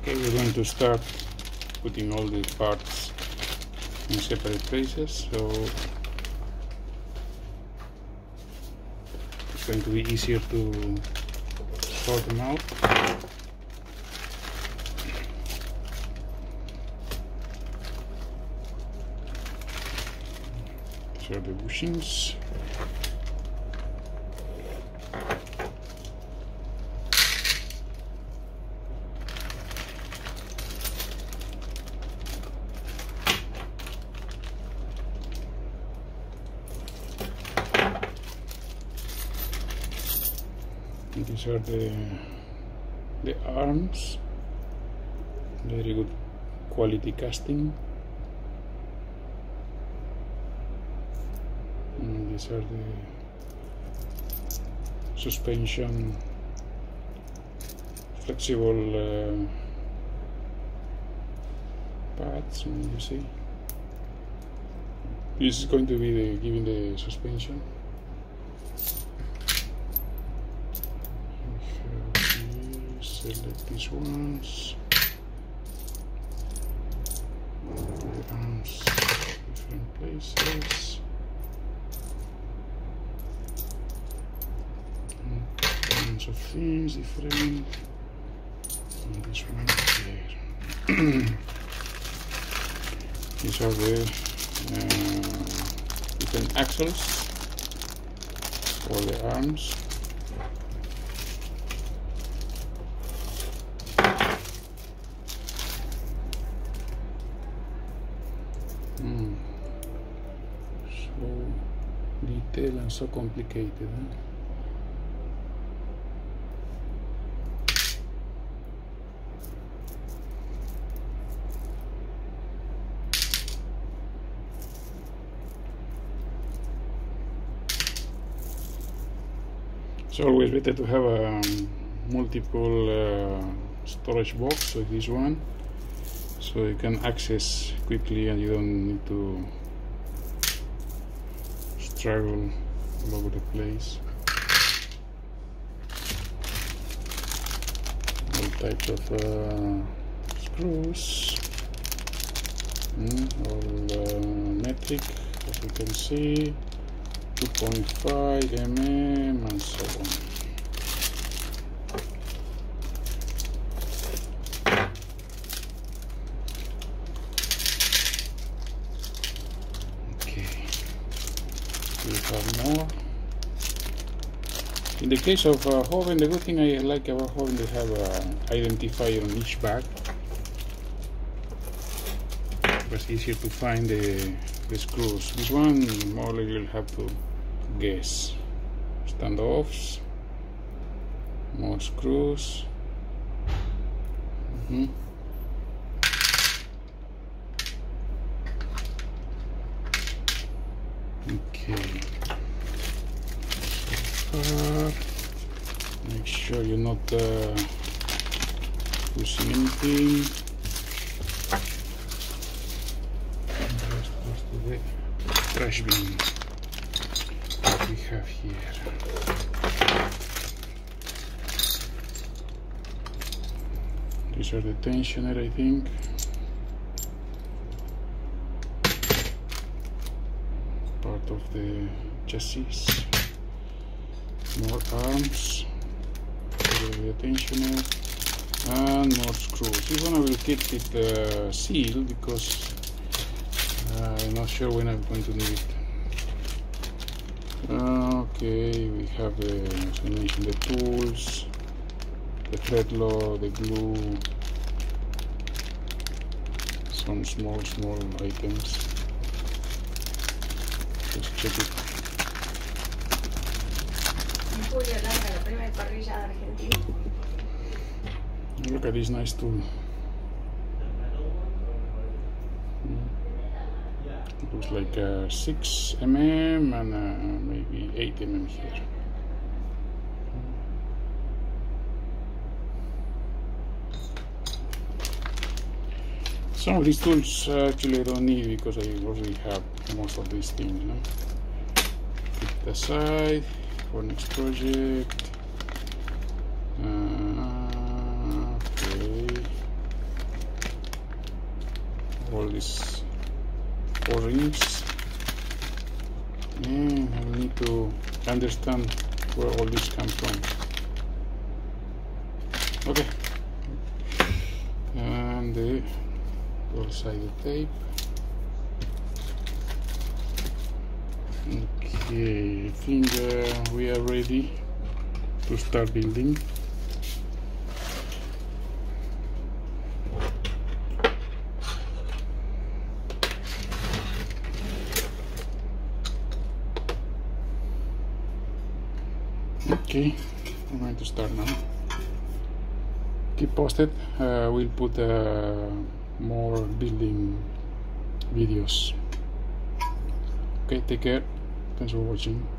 Okay, we're going to start putting all the parts in separate places, so it's going to be easier to sort them out. These are the bushings. These are the arms, very good quality casting. And these are the suspension flexible pads. You see, this is going to be giving the suspension. Select these ones, the arms, different places, kinds of things different, and this one here. These are the different axles for the arms. So detailed and so complicated, huh? It's always better to have a multiple storage box like this one, so you can access quickly and you don't need to struggle all over the place. All types of screws, all metric, as you can see, 2.5 mm and so on. We have more. In the case of Hoven, the good thing I like about Hoven, they have an identifier on each bag. It's easier to find the screws. This one, more or less, you'll have to guess. Standoffs, more screws. Okay, so far, make sure you're not pushing anything. Just goes to the trash bin that we have here. These are the tensioner, I think. Part of the chassis. More arms, the tensioner, and more screws. This one I will keep it sealed because I'm not sure when I'm going to need it. Okay, we have as I mentioned, the tools, the thread lock, the glue, some small items. Let's check it. Look at this nice tool. It looks like 6 mm and maybe 8 mm here. Some of these tools actually I don't need because I already have most of these things. You know? Keep it aside for next project. Okay. all these 4 rings, and I will need to understand where all this comes from. Okay, and the double-sided tape. Okay, I think we are ready to start building. Okay, I'm going to start now. Keep posted. We'll put more building videos. Okay, take care. Thanks for watching.